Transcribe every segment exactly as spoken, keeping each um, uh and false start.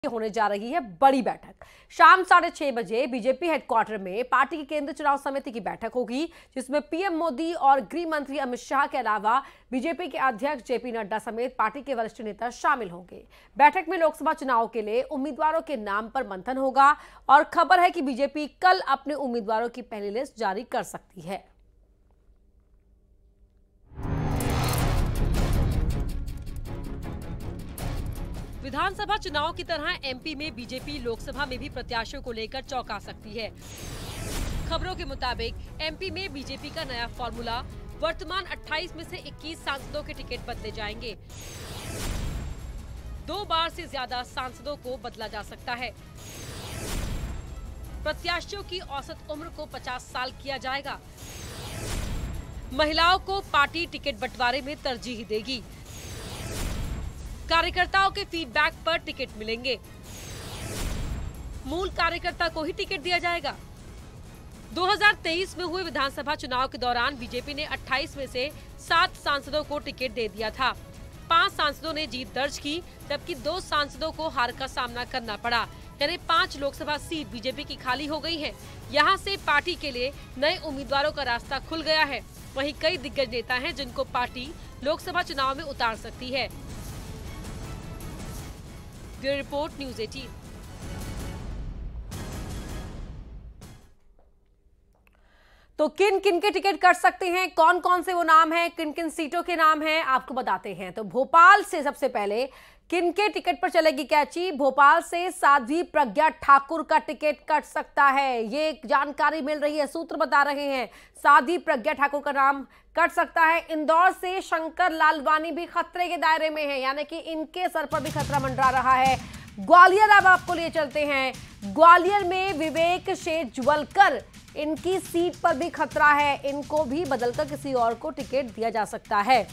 होने जा रही है बड़ी बैठक। शाम साढ़े छह बजे बीजेपी हेडक्वार्टर में पार्टी की केंद्रीय चुनाव समिति की बैठक होगी, जिसमें पीएम मोदी और गृह मंत्री अमित शाह के अलावा बीजेपी के अध्यक्ष जेपी नड्डा समेत पार्टी के वरिष्ठ नेता शामिल होंगे। बैठक में लोकसभा चुनाव के लिए उम्मीदवारों के नाम पर मंथन होगा और खबर है कि बीजेपी कल अपने उम्मीदवारों की पहली लिस्ट जारी कर सकती है। विधानसभा चुनाव की तरह एमपी में बीजेपी लोकसभा में भी प्रत्याशियों को लेकर चौंका सकती है। खबरों के मुताबिक एमपी में बीजेपी का नया फॉर्मूला, वर्तमान अट्ठाईस में से इक्कीस सांसदों के टिकट बदले जाएंगे। दो बार से ज्यादा सांसदों को बदला जा सकता है। प्रत्याशियों की औसत उम्र को पचास साल किया जाएगा। महिलाओं को पार्टी टिकट बंटवारे में तरजीह देगी। कार्यकर्ताओं के फीडबैक पर टिकट मिलेंगे। मूल कार्यकर्ता को ही टिकट दिया जाएगा। दो हज़ार तेईस में हुए विधानसभा चुनाव के दौरान बीजेपी ने अट्ठाईस में से सात सांसदों को टिकट दे दिया था। पांच सांसदों ने जीत दर्ज की, जबकि दो सांसदों को हार का सामना करना पड़ा। यानी पांच लोकसभा सीट बीजेपी की खाली हो गई है। यहां से पार्टी के लिए नए उम्मीदवारों का रास्ता खुल गया है। वहीं कई दिग्गज नेता हैं जिनको पार्टी लोकसभा चुनाव में उतार सकती है। ब्यूरो रिपोर्ट, न्यूज़ अठारह। तो किन किन के टिकट कट सकते हैं, कौन कौन से वो नाम हैं, किन किन सीटों के नाम हैं, आपको बताते हैं। तो भोपाल से सबसे पहले किन के टिकट पर चलेगी कैची? भोपाल से साध्वी प्रज्ञा ठाकुर का टिकट कट सकता है, ये जानकारी मिल रही है, सूत्र बता रहे हैं। साध्वी प्रज्ञा ठाकुर का नाम कट सकता है। इंदौर से शंकर लालवानी भी खतरे के दायरे में है, यानी कि इनके सर पर भी खतरा मंडरा रहा है। ग्वालियर अब आपको लिए चलते हैं। ग्वालियर में विवेक शेजवलकर, इनकी सीट पर भी खतरा है, इनको भी बदलकर किसी और को टिकट दिया जा सकता है।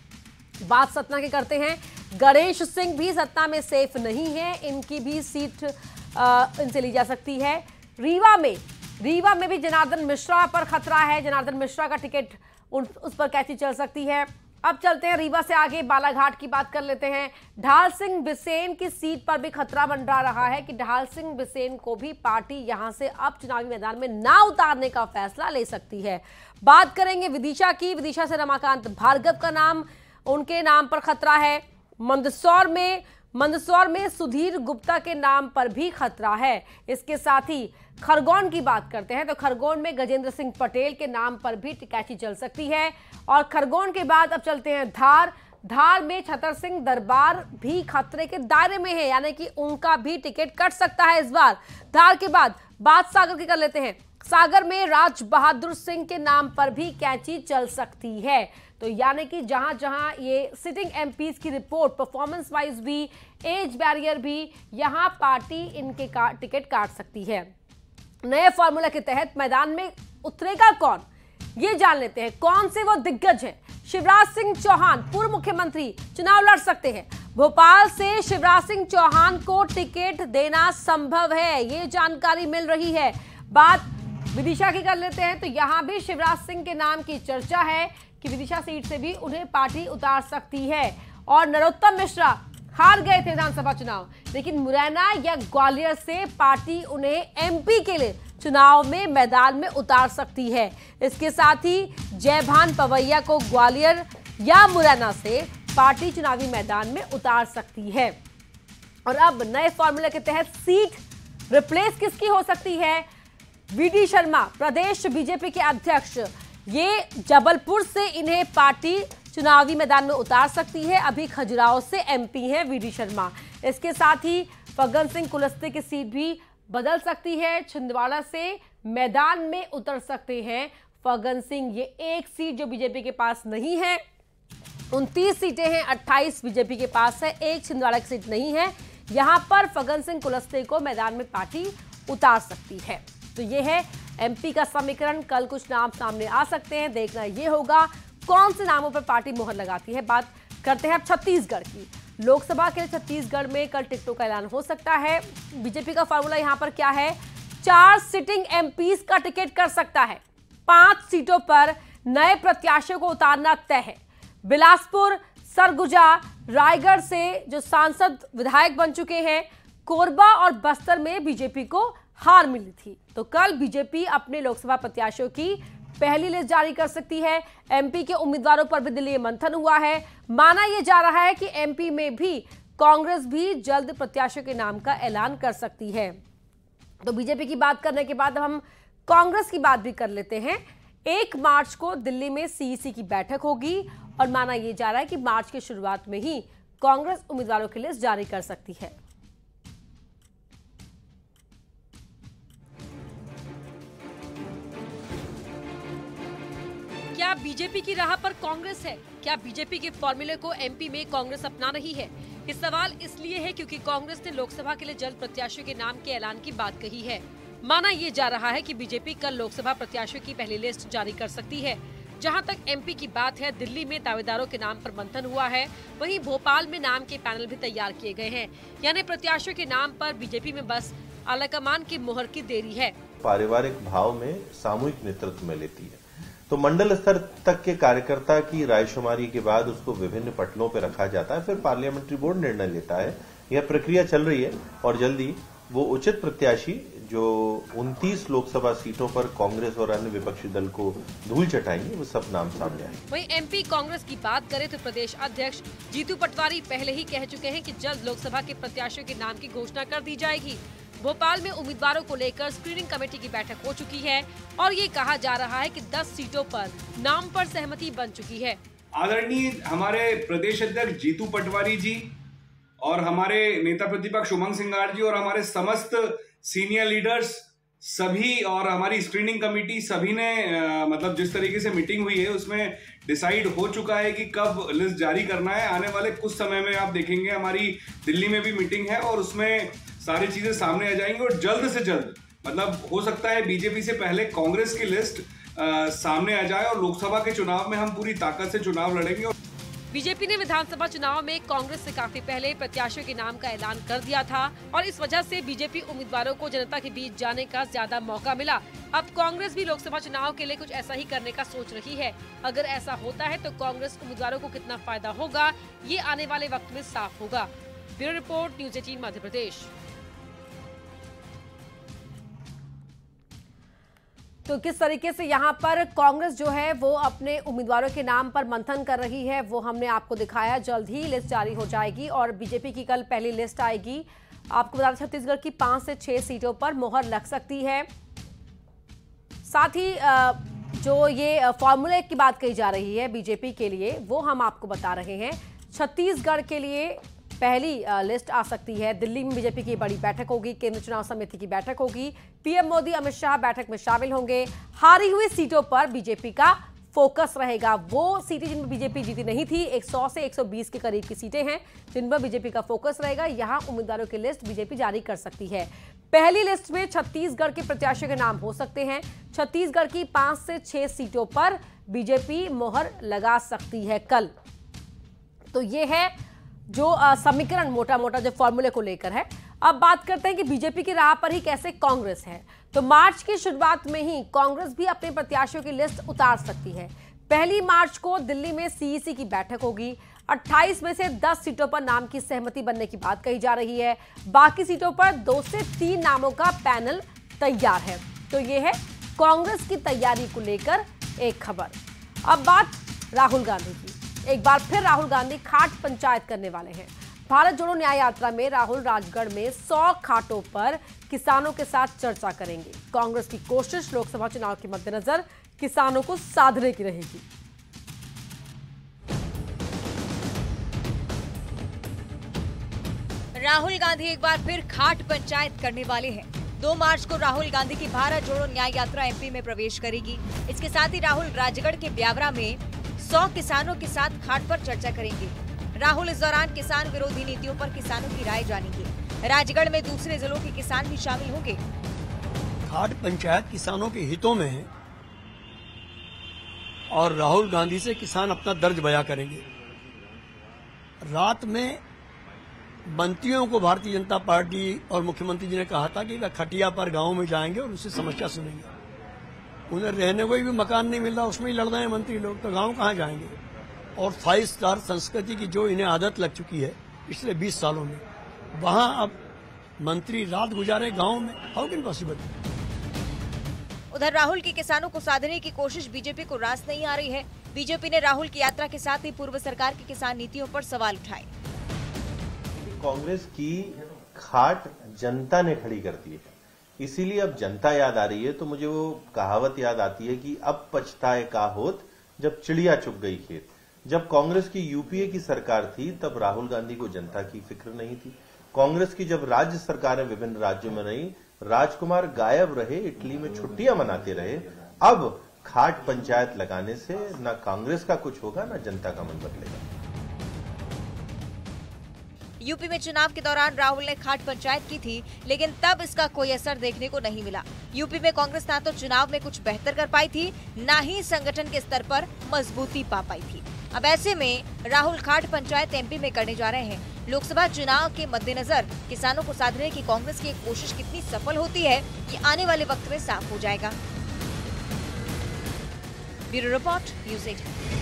बात सतना की करते हैं। गणेश सिंह भी सतना में सेफ नहीं है, इनकी भी सीट आ, इनसे ली जा सकती है। रीवा में रीवा में भी जनार्दन मिश्रा पर खतरा है, जनार्दन मिश्रा का टिकट उस पर कैसी चल सकती है। अब चलते हैं रीवा से आगे, बालाघाट की बात कर लेते हैं। ढाल सिंह बिसेन की सीट पर भी खतरा मंडरा रहा है कि ढाल सिंह बिसेन को भी पार्टी यहां से अब चुनावी मैदान में ना उतारने का फैसला ले सकती है। बात करेंगे विदिशा की। विदिशा से रमाकांत भार्गव का नाम, उनके नाम पर खतरा है। मंदसौर में मंदसौर में सुधीर गुप्ता के नाम पर भी खतरा है। इसके साथ ही खरगोन की बात करते हैं तो खरगोन में गजेंद्र सिंह पटेल के नाम पर भी कैची चल सकती है। और खरगोन के बाद अब चलते हैं धार। धार में छतर सिंह दरबार भी खतरे के दायरे में है, यानी कि उनका भी टिकट कट सकता है इस बार। धार के बाद बात सागर की कर लेते हैं। सागर में राज बहादुर सिंह के नाम पर भी कैची चल सकती है। तो यानी कि जहां जहां ये सिटिंग एमपीज की रिपोर्ट परफॉर्मेंस वाइज भी, एज बैरियर भी, यहां पार्टी इनके का, टिकट काट सकती है। नए फॉर्मूला के तहत मैदान में उतरेगा कौन, ये जान लेते हैं। कौन से वो दिग्गज हैं? शिवराज सिंह चौहान, पूर्व मुख्यमंत्री, चुनाव लड़ सकते हैं। भोपाल से शिवराज सिंह चौहान को टिकट देना संभव है, ये जानकारी मिल रही है। बात विदिशा की कर लेते हैं तो यहां भी शिवराज सिंह के नाम की चर्चा है कि विदिशा सीट से भी उन्हें पार्टी उतार सकती है। और नरोत्तम मिश्रा हार गए थे विधानसभा चुनाव, लेकिन मुरैना या ग्वालियर से पार्टी उन्हें एमपी के लिए चुनाव में मैदान में उतार सकती है। इसके साथ ही जयभान पवैया को ग्वालियर या मुरैना से पार्टी चुनावी मैदान में उतार सकती है। और अब नए फॉर्मूले के तहत सीट रिप्लेस किसकी हो सकती है? वीडी शर्मा, प्रदेश बीजेपी के अध्यक्ष, ये जबलपुर से इन्हें पार्टी चुनावी मैदान में उतार सकती है। अभी खजुराहो से एमपी हैं वीडी शर्मा। इसके साथ ही फग्गन सिंह कुलस्ते की सीट भी बदल सकती है। छिंदवाड़ा से मैदान में उतर सकते हैं फग्गन सिंह। ये एक सीट जो बीजेपी के पास नहीं है। उनतीस सीटें हैं, अट्ठाईस बीजेपी के पास है, एक छिंदवाड़ा की सीट नहीं है। यहां पर फग्गन सिंह कुलस्ते को मैदान में पार्टी उतार सकती है। तो ये है एमपी का समीकरण। कल कुछ नाम सामने आ सकते हैं, देखना ये होगा कौन से नामों पर पार्टी मोहर लगाती है। बात करते हैं अब छत्तीसगढ़ की। लोकसभा के लिए छत्तीसगढ़ में कल टिकटों का ऐलान हो सकता है। बीजेपी का फॉर्मूला यहां पर क्या है? चार सिटिंग एमपीज का टिकट कर सकता है। पांच सीटों पर नए प्रत्याशियों को उतारना तय है। बिलासपुर, सरगुजा, रायगढ़ से जो सांसद विधायक बन चुके हैं कोरबा और बस्तर में बीजेपी को हार मिली थी। तो कल बीजेपी अपने लोकसभा प्रत्याशियों की पहली लिस्ट जारी कर सकती है। एमपी के उम्मीदवारों पर भी दिल्ली में मंथन हुआ है। माना यह जा रहा है कि एमपी में भी कांग्रेस भी जल्द प्रत्याशियों के नाम का ऐलान कर सकती है। तो बीजेपी की बात करने के बाद हम कांग्रेस की बात भी कर लेते हैं। एक मार्च को दिल्ली में सीईसी की बैठक होगी और माना यह जा रहा है कि मार्च की शुरुआत में ही कांग्रेस उम्मीदवारों की लिस्ट जारी कर सकती है। क्या बीजेपी की राह पर कांग्रेस है? क्या बीजेपी के फॉर्मूले को एमपी में कांग्रेस अपना रही है? ये सवाल इसलिए है क्योंकि कांग्रेस ने लोकसभा के लिए जल्द प्रत्याशियों के नाम के ऐलान की बात कही है। माना ये जा रहा है कि बीजेपी कल लोकसभा प्रत्याशियों की पहली लिस्ट जारी कर सकती है। जहां तक एमपी की बात है, दिल्ली में दावेदारों के नाम पर मंथन हुआ है, वहीं भोपाल में नाम के पैनल भी तैयार किए गए हैं। यानी प्रत्याशियों के नाम पर बीजेपी में बस आलाकमान की मुहर की देरी है। पारिवारिक भाव में सामूहिक नेतृत्व में लेती है, तो मंडल स्तर तक के कार्यकर्ता की रायशुमारी के बाद उसको विभिन्न पटलों पर रखा जाता है, फिर पार्लियामेंट्री बोर्ड निर्णय लेता है। यह प्रक्रिया चल रही है और जल्दी वो उचित प्रत्याशी जो उनतीस लोकसभा सीटों पर कांग्रेस और अन्य विपक्षी दल को धूल चटाएंगे, वो सब नाम सामने आएंगे। वहीं एमपी कांग्रेस की बात करें तो प्रदेश अध्यक्ष जीतू पटवारी पहले ही कह चुके हैं कि जल्द लोकसभा के प्रत्याशियों के नाम की घोषणा कर दी जाएगी। भोपाल में उम्मीदवारों को लेकर स्क्रीनिंग कमेटी की बैठक हो चुकी है और ये कहा जा रहा है कि दस सीटों पर नाम पर सहमति बन चुकी है। आदरणीय हमारे प्रदेश अध्यक्ष जीतू पटवारी जी और हमारे नेता प्रतिपक्ष उमंग सिंगार जी और हमारे समस्त सीनियर लीडर्स सभी और हमारी स्क्रीनिंग कमेटी सभी ने आ, मतलब जिस तरीके से मीटिंग हुई है उसमें डिसाइड हो चुका है कि कब लिस्ट जारी करना है। आने वाले कुछ समय में आप देखेंगे हमारी दिल्ली में भी मीटिंग है और उसमें सारी चीजें सामने आ जाएंगी और जल्द से जल्द मतलब हो सकता है बीजेपी से पहले कांग्रेस की लिस्ट आ, सामने आ जाए और लोकसभा के चुनाव में हम पूरी ताकत से चुनाव लड़ेंगे। बीजेपी ने विधानसभा चुनाव में कांग्रेस से काफी पहले प्रत्याशियों के नाम का ऐलान कर दिया था और इस वजह से बीजेपी उम्मीदवारों को जनता के बीच जाने का ज्यादा मौका मिला। अब कांग्रेस भी लोकसभा चुनाव के लिए कुछ ऐसा ही करने का सोच रही है। अगर ऐसा होता है तो कांग्रेस उम्मीदवारों को कितना फायदा होगा, ये आने वाले वक्त में साफ होगा। Bureau report, news eighteen Madhya Pradesh. तो किस तरीके से यहाँ पर कांग्रेस जो है वो अपने उम्मीदवारों के नाम पर मंथन कर रही है वो हमने आपको दिखाया। जल्द ही लिस्ट जारी हो जाएगी और बीजेपी की कल पहली लिस्ट आएगी। आपको बता दें छत्तीसगढ़ की पांच से छह सीटों पर मोहर लग सकती है। साथ ही जो ये फॉर्मूले की बात कही जा रही है बीजेपी के लिए वो हम आपको बता रहे हैं। छत्तीसगढ़ के लिए पहली लिस्ट आ सकती है। दिल्ली में बीजेपी की बड़ी बैठक होगी, केंद्रीय चुनाव समिति की बैठक होगी, पीएम मोदी अमित शाह बैठक में शामिल होंगे। हारी हुई सीटों पर बीजेपी का फोकस रहेगा। वो सीटें जिनमें बीजेपी जीती नहीं थी, सौ से एक सौ बीस के करीब की सीटें हैं जिन पर बीजेपी का फोकस रहेगा। यहां उम्मीदवारों की लिस्ट बीजेपी जारी कर सकती है। पहली लिस्ट में छत्तीसगढ़ के प्रत्याशियों के नाम हो सकते हैं। छत्तीसगढ़ की पांच से छह सीटों पर बीजेपी मोहर लगा सकती है कल। तो ये है जो समीकरण मोटा मोटा जो फॉर्मूले को लेकर है। अब बात करते हैं कि बीजेपी की राह पर ही कैसे कांग्रेस है। तो मार्च की शुरुआत में ही कांग्रेस भी अपने प्रत्याशियों की लिस्ट उतार सकती है। पहली मार्च को दिल्ली में सीईसी की बैठक होगी। अट्ठाईस में से दस सीटों पर नाम की सहमति बनने की बात कही जा रही है। बाकी सीटों पर दो से तीन नामों का पैनल तैयार है। तो यह है कांग्रेस की तैयारी को लेकर एक खबर। अब बात राहुल गांधी की। एक बार फिर राहुल गांधी खाट पंचायत करने वाले हैं। भारत जोड़ो न्याय यात्रा में राहुल राजगढ़ में सौ खाटों पर किसानों के साथ चर्चा करेंगे। कांग्रेस की कोशिश लोकसभा चुनाव के मद्देनजर किसानों को साधने की रहेगी। राहुल गांधी एक बार फिर खाट पंचायत करने वाले हैं। दो मार्च को राहुल गांधी की भारत जोड़ो न्याय यात्रा एमपी में प्रवेश करेगी। इसके साथ ही राहुल राजगढ़ के ब्यावरा में सौ किसानों के साथ खाट पर चर्चा करेंगे। राहुल इस दौरान किसान विरोधी नीतियों पर किसानों की राय जानेंगे। राजगढ़ में दूसरे जिलों के किसान भी शामिल होंगे। खाट पंचायत किसानों के हितों में है और राहुल गांधी से किसान अपना दर्द बयां करेंगे। रात में मंत्रियों को भारतीय जनता पार्टी और मुख्यमंत्री जी ने कहा था कि वह खटिया पर गांव में जाएंगे और उससे समस्या सुनेंगे। उन्हें रहने को भी मकान नहीं मिल रहा, उसमें ही लड़ रहे हैं मंत्री लोग, तो गांव कहाँ जाएंगे। और फाइव स्टार संस्कृति की जो इन्हें आदत लग चुकी है पिछले बीस सालों में, वहां अब मंत्री रात गुजारे गांव में, हाउ कैन पॉसिबल। उधर राहुल की किसानों को साधने की कोशिश बीजेपी को रास नहीं आ रही है। बीजेपी ने राहुल की यात्रा के साथ ही पूर्व सरकार की किसान नीतियों पर सवाल उठाए। कांग्रेस की खाट जनता ने खड़ी कर दी है, इसीलिए अब जनता याद आ रही है। तो मुझे वो कहावत याद आती है कि अब पछताए का होत जब चिड़िया चुग गई खेत। जब कांग्रेस की यूपीए की सरकार थी तब राहुल गांधी को जनता की फिक्र नहीं थी। कांग्रेस की जब राज्य सरकारें विभिन्न राज्यों में रही, राजकुमार गायब रहे, इटली में छुट्टियां मनाते रहे। अब खाट पंचायत लगाने से न कांग्रेस का कुछ होगा न जनता का मन बदलेगा। यूपी में चुनाव के दौरान राहुल ने खाट पंचायत की थी, लेकिन तब इसका कोई असर देखने को नहीं मिला। यूपी में कांग्रेस ना तो चुनाव में कुछ बेहतर कर पाई थी, न ही संगठन के स्तर पर मजबूती पा पाई थी। अब ऐसे में राहुल खाट पंचायत एमपी में करने जा रहे हैं। लोकसभा चुनाव के मद्देनजर किसानों को साधने की कांग्रेस की कोशिश कितनी सफल होती है, ये आने वाले वक्त में साफ हो जाएगा। Bureau report, news eighteen.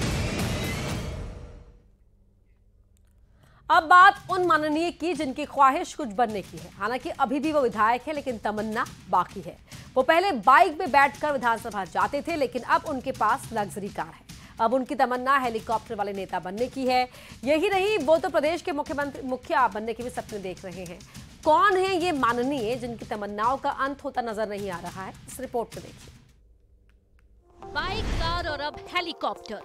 अब बात उन माननीय की जिनकी ख्वाहिश कुछ बनने की है। हालांकि अभी भी वो विधायक है, लेकिन तमन्ना बाकी है। वो पहले बाइक में बैठकर विधानसभा जाते थे, लेकिन अब उनके पास लग्जरी कार है। अब उनकी तमन्ना हेलीकॉप्टर वाले नेता बनने की है। यही नहीं, वो तो प्रदेश के मुख्यमंत्री मुखिया बनने के भी सपने देख रहे हैं। कौन है ये माननीय जिनकी तमन्नाओं का अंत होता नजर नहीं आ रहा है, इस रिपोर्ट में देखिए। बाइक, कार और अब हेलीकॉप्टर,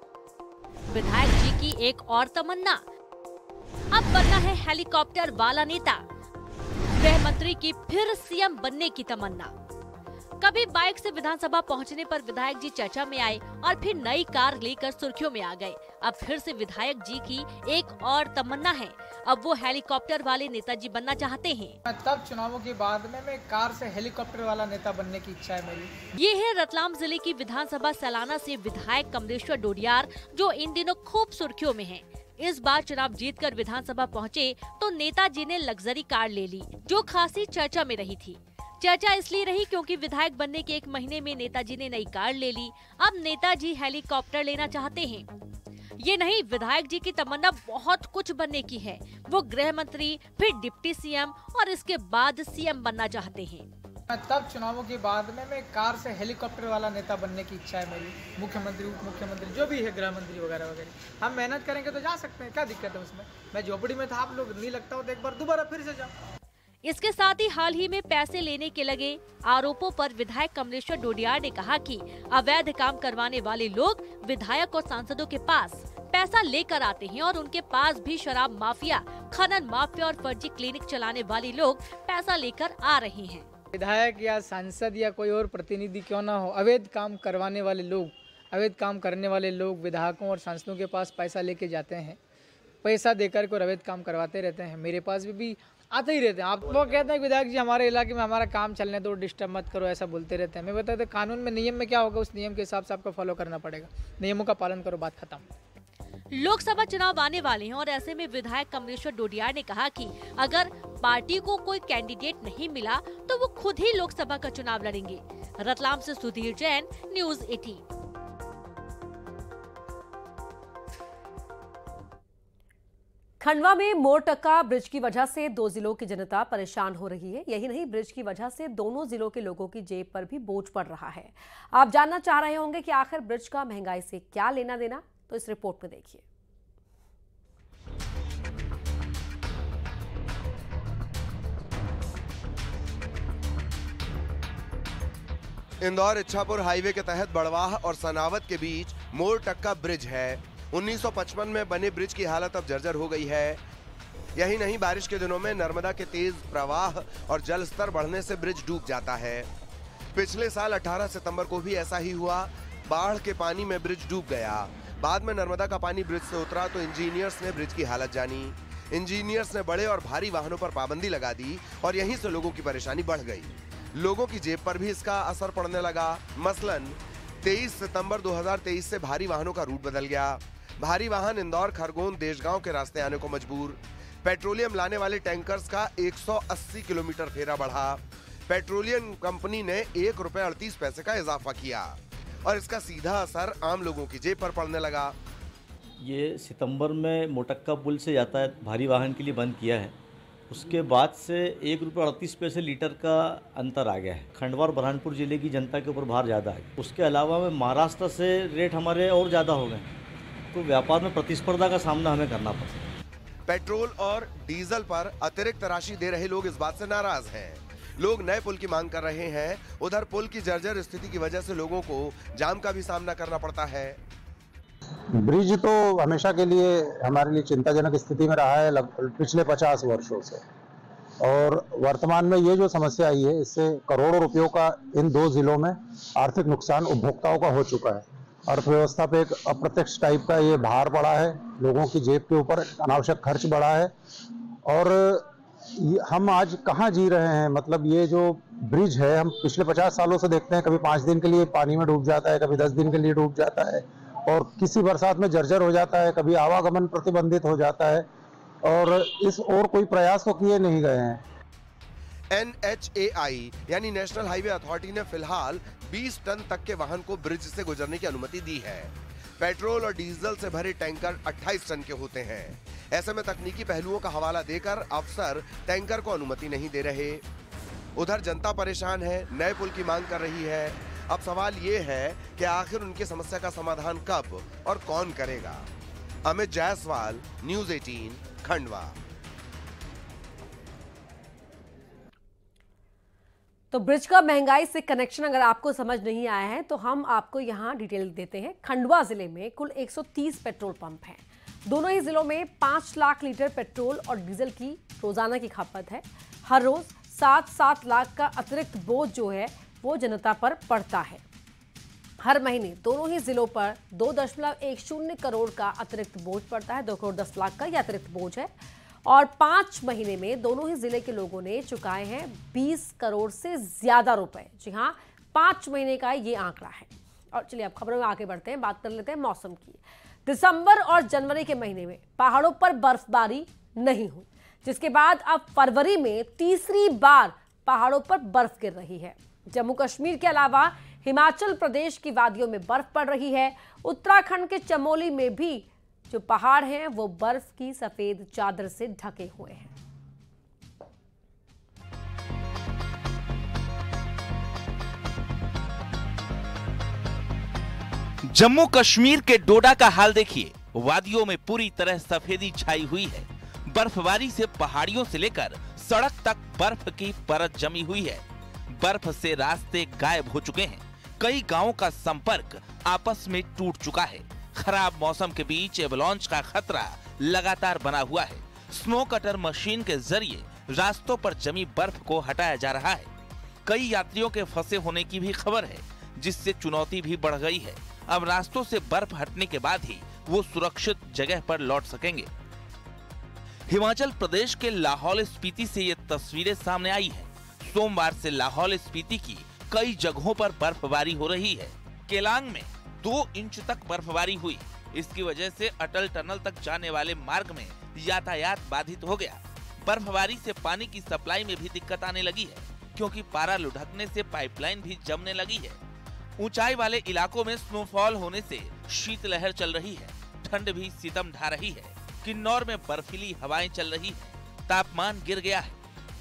विधायक जी की एक और तमन्ना, अब बनना है हेलीकॉप्टर वाला नेता। गृह मंत्री की फिर सीएम बनने की तमन्ना। कभी बाइक से विधानसभा पहुंचने पर विधायक जी चर्चा में आए और फिर नई कार लेकर सुर्खियों में आ गए। अब फिर से विधायक जी की एक और तमन्ना है, अब वो हेलीकॉप्टर वाले नेताजी बनना चाहते हैं। तब चुनावों के बाद में मैं कार से हेलीकॉप्टर वाला नेता बनने की इच्छा है मेरी। ये है रतलाम जिले की विधानसभा सलाना से विधायक कमलेश्वर डोडियार, जो इन दिनों खूब सुर्खियों में हैं। इस बार चुनाव जीतकर विधानसभा पहुंचे तो नेताजी ने लग्जरी कार ले ली, जो खासी चर्चा में रही थी। चर्चा इसलिए रही क्योंकि विधायक बनने के एक महीने में नेताजी ने नई कार ले ली। अब नेताजी हेलीकॉप्टर लेना चाहते हैं। ये नहीं, विधायक जी की तमन्ना बहुत कुछ बनने की है। वो गृह मंत्री, फिर डिप्टी सीएम और इसके बाद सीएम बनना चाहते हैं। तब चुनावों के बाद में मैं कार से हेलीकॉप्टर वाला नेता बनने की इच्छा है मेरी। मुख्यमंत्री, उप मुख्यमंत्री, जो भी है, गृह मंत्री वगैरह वगैरह, हम मेहनत करेंगे तो जा सकते हैं। क्या दिक्कत है उसमें? मैं झोपड़ी में था, आप लोग नहीं लगता हो तो एक बार दोबारा फिर से जाओ। इसके साथ ही हाल ही में पैसे लेने के लगे आरोपों पर विधायक कमलेश्वर डोडियार ने कहा कि अवैध काम करवाने वाले लोग विधायक और सांसदों के पास पैसा लेकर आते हैं और उनके पास भी शराब माफिया, खनन माफिया और फर्जी क्लिनिक चलाने वाले लोग पैसा लेकर आ रहे हैं। विधायक या सांसद या कोई और प्रतिनिधि क्यों ना हो, अवैध काम करवाने वाले लोग, अवैध काम करने वाले लोग विधायकों और सांसदों के पास पैसा लेके जाते हैं। पैसा देकर कोई अवैध काम करवाते रहते हैं। मेरे पास भी, भी आते ही रहते हैं। आप वो कहते हैं विधायक जी हमारे इलाके में हमारा काम चलने दो, डिस्टर्ब मत करो, ऐसा बोलते रहते हैं। मैं बताते कानून में, नियम में क्या होगा, उस नियम के हिसाब से आपको फॉलो करना पड़ेगा। नियमों का पालन करो, बात खत्म। लोकसभा चुनाव आने वाले हैं और ऐसे में विधायक कमलेश्वर डोडियार ने कहा कि अगर पार्टी को कोई कैंडिडेट नहीं मिला तो वो खुद ही लोकसभा का चुनाव लड़ेंगे। रतलाम से सुधीर जैन, न्यूज़ एटीन। खंडवा में मोरटक्का ब्रिज की वजह से दो जिलों की जनता परेशान हो रही है। यही नहीं, ब्रिज की वजह से दोनों जिलों के लोगों की जेब पर भी बोझ पड़ रहा है। आप जानना चाह रहे होंगे कि आखिर ब्रिज का महंगाई से क्या लेना देना, तो इस रिपोर्ट में देखिए। इंदौर इच्छापुर हाईवे के तहत बड़वाह और सनावत के बीच मोरटक्का ब्रिज है। उन्नीस सौ पचपन में बने ब्रिज की हालत अब जर्जर हो गई है। यही नहीं, बारिश के दिनों में नर्मदा के तेज प्रवाह और जल स्तर बढ़ने से ब्रिज डूब जाता है। पिछले साल अठारह सितंबर को भी ऐसा ही हुआ। बाढ़ के पानी में ब्रिज डूब गया। बाद में नर्मदा का पानी ब्रिज से उतरा तो इंजीनियर्स ने ब्रिज की हालत जानी। इंजीनियर्स ने बड़े और भारी वाहनों पर पाबंदी लगा दी और यहीं से लोगों की परेशानी बढ़ गई। लोगों की जेब पर भी इसका असर पड़ने लगा। मसलन तेईस सितंबर दो हज़ार तेईस से भारी वाहनों का रूट बदल गया। भारी वाहन इंदौर, खरगोन, देशगांव के रास्ते आने को मजबूर। पेट्रोलियम लाने वाले टैंकर्स का एक सौ अस्सी किलोमीटर फेरा बढ़ा। पेट्रोलियम कंपनी ने एक रुपए अड़तीस पैसे का इजाफा किया और इसका सीधा असर आम लोगों की जेब पर पड़ने लगा। ये सितंबर में मोरटक्का पुल से यातायात भारी वाहन के लिए बंद किया है उसके बाद से एक रुपये अड़तीस पैसे लीटर का अंतर आ गया है। खंडवा और बुरहानपुर जिले की जनता के ऊपर भार ज़्यादा है। उसके अलावा में महाराष्ट्र से रेट हमारे और ज़्यादा हो गए, तो व्यापार में प्रतिस्पर्धा का सामना हमें करना पड़ता है। पेट्रोल और डीजल पर अतिरिक्त राशि दे रहे लोग इस बात से नाराज हैं। लोग नए पुल की मांग कर रहे हैं। उधर पुल की जर्जर स्थिति की वजह से लोगों को जाम का भी सामना करना पड़ता है। ब्रिज तो हमेशा के लिए हमारे लिए चिंताजनक स्थिति में रहा है पिछले पचास वर्षों से, और वर्तमान में ये जो समस्या आई है, इससे करोड़ों रुपयों का इन दो जिलों में आर्थिक नुकसान उपभोक्ताओं का हो चुका है। अर्थव्यवस्था पे एक अप्रत्यक्ष टाइप का ये भार पड़ा है, लोगों की जेब के ऊपर अनावश्यक खर्च बढ़ा है, और हम आज कहाँ जी रहे हैं। मतलब ये जो ब्रिज है, हम पिछले पचास सालों से देखते हैं, कभी पाँच दिन के लिए पानी में डूब जाता है, कभी दस दिन के लिए डूब जाता है, और किसी बरसात में जर्जर हो जाता है, कभी आवागमन प्रतिबंधित हो जाता है, और इस और कोई प्रयास तो किए नहीं गए हैं। एन एच ए आई यानी नेशनल हाईवे अथॉरिटी ने फिलहाल बीस टन तक के वाहन को ब्रिज से गुजरने की अनुमति दी है। पेट्रोल और डीजल से भरे टैंकर अट्ठाईस टन के होते हैं। ऐसे में तकनीकी पहलुओं का हवाला देकर अफसर टैंकर को अनुमति नहीं दे रहे। उधर जनता परेशान है, नए पुल की मांग कर रही है। अब सवाल ये है कि आखिर उनकी समस्या का समाधान कब और कौन करेगा। अमित जायसवाल, न्यूज़ अठारह, खंडवा। तो ब्रिज का महंगाई से कनेक्शन अगर आपको समझ नहीं आया है तो हम आपको यहाँ डिटेल देते हैं। खंडवा जिले में कुल एक सौ तीस पेट्रोल पंप हैं। दोनों ही जिलों में पाँच लाख लीटर पेट्रोल और डीजल की रोजाना की खपत है। हर रोज सात सात लाख का अतिरिक्त बोझ जो है वो जनता पर पड़ता है। हर महीने दोनों ही जिलों पर दो दशमलव एक शून्य करोड़ का अतिरिक्त बोझ पड़ता है। दो करोड़ दस लाख का यह अतिरिक्त बोझ है, और पांच महीने में दोनों ही जिले के लोगों ने चुकाए हैं बीस करोड़ से ज्यादा रुपए। जी हाँ, पांच महीने का ये आंकड़ा है। और चलिए अब खबरों में आगे बढ़ते हैं, बात कर लेते हैं मौसम की। दिसंबर और जनवरी के महीने में पहाड़ों पर बर्फबारी नहीं हुई, जिसके बाद अब फरवरी में तीसरी बार पहाड़ों पर बर्फ गिर रही है। जम्मू कश्मीर के अलावा हिमाचल प्रदेश की वादियों में बर्फ पड़ रही है। उत्तराखंड के चमोली में भी जो पहाड़ हैं वो बर्फ की सफेद चादर से ढके हुए हैं। जम्मू कश्मीर के डोडा का हाल देखिए। वादियों में पूरी तरह सफेदी छाई हुई है। बर्फबारी से पहाड़ियों से लेकर सड़क तक बर्फ की परत जमी हुई है। बर्फ से रास्ते गायब हो चुके हैं। कई गांवों का संपर्क आपस में टूट चुका है। खराब मौसम के बीच एवलांच का खतरा लगातार बना हुआ है। स्नो कटर मशीन के जरिए रास्तों पर जमी बर्फ को हटाया जा रहा है। कई यात्रियों के फंसे होने की भी खबर है, जिससे चुनौती भी बढ़ गई है। अब रास्तों से बर्फ हटने के बाद ही वो सुरक्षित जगह पर लौट सकेंगे। हिमाचल प्रदेश के लाहौल स्पीति से ये तस्वीरें सामने आई हैं। सोमवार से लाहौल स्पीति की कई जगहों पर बर्फबारी हो रही है। केलांग में दो इंच तक बर्फबारी हुई। इसकी वजह से अटल टनल तक जाने वाले मार्ग में यातायात बाधित हो गया। बर्फबारी से पानी की सप्लाई में भी दिक्कत आने लगी है, क्योंकि पारा लुढ़कने से पाइपलाइन भी जमने लगी है। ऊंचाई वाले इलाकों में स्नोफॉल होने से शीतलहर चल रही है। ठंड भी सितम ढा रही है। किन्नौर में बर्फीली हवाएं चल रही है। तापमान गिर गया है।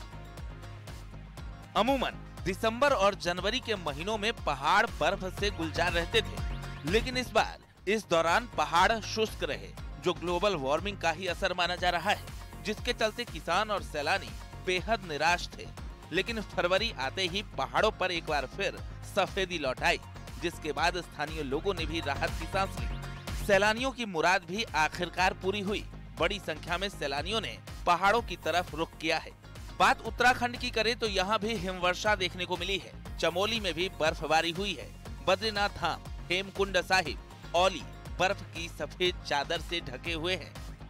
अमूमन दिसंबर और जनवरी के महीनों में पहाड़ बर्फ से गुलजार रहते थे, लेकिन इस बार इस दौरान पहाड़ शुष्क रहे, जो ग्लोबल वार्मिंग का ही असर माना जा रहा है, जिसके चलते किसान और सैलानी बेहद निराश थे। लेकिन फरवरी आते ही पहाड़ों पर एक बार फिर सफेदी लौट आई, जिसके बाद स्थानीय लोगों ने भी राहत की सांस ली। सैलानियों की मुराद भी आखिरकार पूरी हुई। बड़ी संख्या में सैलानियों ने पहाड़ों की तरफ रुख किया है। बात उत्तराखंड की करें तो यहाँ भी हिमवर्षा देखने को मिली है। चमोली में भी बर्फबारी हुई है। बद्रीनाथ धाम, हेमकुंड साहिब, औली बर्फ की सफेद चादर से ढके हुए हैं।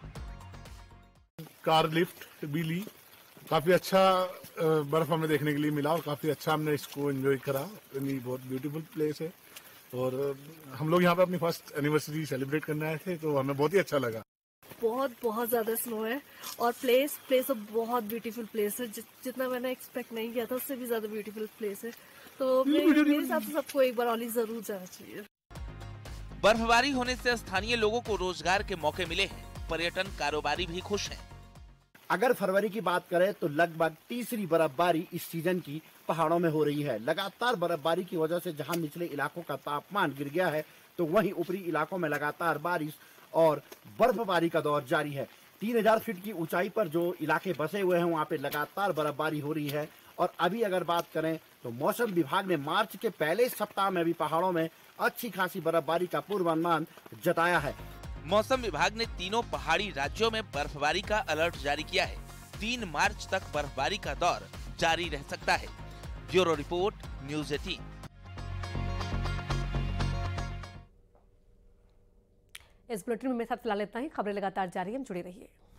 कार लिफ्ट भी ली, काफी अच्छा बर्फ हमें देखने के लिए मिला और काफी अच्छा हमने इसको एंजॉय करा। बहुत ब्यूटीफुल प्लेस है और हम लोग यहाँ पे अपनी फर्स्ट एनिवर्सरी सेलिब्रेट करने आए थे, तो हमें बहुत ही अच्छा लगा। बहुत बहुत ज्यादा स्नो है और प्लेस प्लेस बहुत ब्यूटीफुल प्लेस है। जि, जितना मैंने एक्सपेक्ट नहीं किया था उससे भी ज्यादा ब्यूटीफुल प्लेस है। तो मेरे हिसाब से सबको एक बार औली जरूर जाना चाहिए। बर्फबारी होने से स्थानीय लोगों को रोजगार के मौके मिले हैं। पर्यटन कारोबारी भी खुश हैं। अगर फरवरी की बात करें तो लगभग तीसरी बर्फबारी इस सीजन की पहाड़ों में हो रही है। लगातार बर्फबारी की वजह से जहां निचले इलाकों का तापमान गिर गया है तो वहीं ऊपरी इलाकों में लगातार बारिश और बर्फबारी का दौर जारी है। तीन हजार फीट की ऊंचाई पर जो इलाके बसे हुए हैं वहां पे लगातार बर्फबारी हो रही है। और अभी अगर बात करें तो मौसम विभाग ने मार्च के पहले सप्ताह में भी पहाड़ों में अच्छी खासी बर्फबारी का पूर्वानुमान जताया है। मौसम विभाग ने तीनों पहाड़ी राज्यों में बर्फबारी का अलर्ट जारी किया है। तीन मार्च तक बर्फबारी का दौर जारी रह सकता है। ब्यूरो रिपोर्ट, न्यूज़ अठारह। इस बुलेटिन में मेरे साथ फिलहाल इतना ही। खबरें लगातार जारी हैं, जुड़े रहिए।